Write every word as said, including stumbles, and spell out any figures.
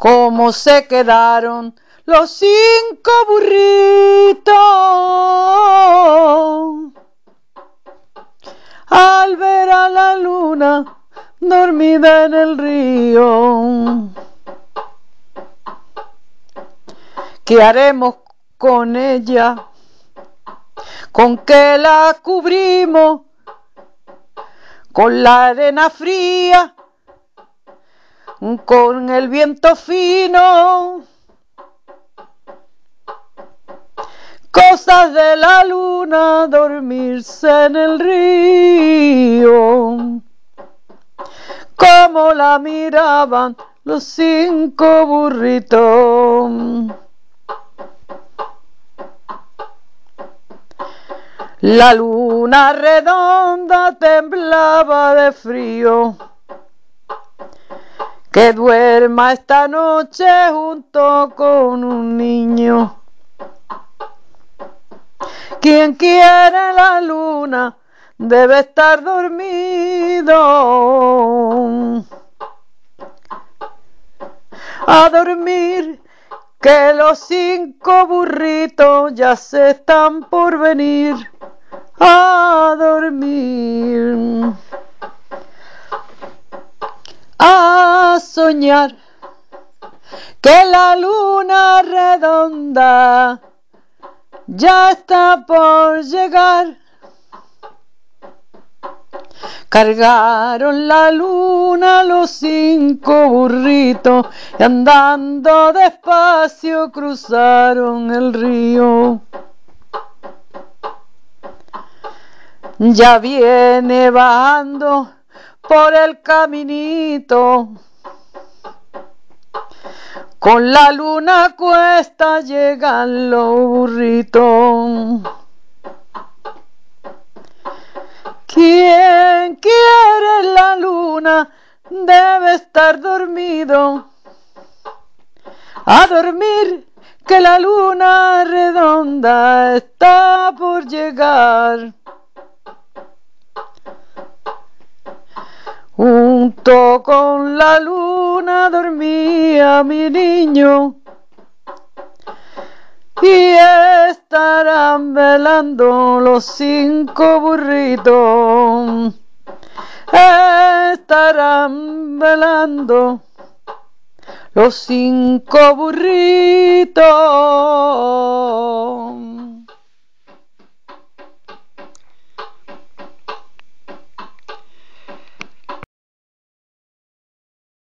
cómo se quedaron los cinco burritos al ver a la luna dormida en el río. ¿Qué haremos con ella? ¿Con qué la cubrimos? ¿Con la arena fría? ¿Con el viento fino? Cosas de la luna, dormirse en el río. Como la miraban los cinco burritos. La luna redonda temblaba de frío. Que duerma esta noche junto con un niño. Quien quiere la luna debe estar dormido. A dormir, que los cinco burritos ya se están por venir. A dormir, a soñar que la luna redonda ya está por llegar. Cargaron la luna los cinco burritos y andando despacio cruzaron el río. Ya viene bajando por el caminito, con la luna a cuesta llegan los burritos. Quien quiere la luna debe estar dormido. A dormir, que la luna redonda está por llegar. Junto con la luna dormía mi niño, y estarán velando los cinco burritos. Estarán velando los cinco burritos.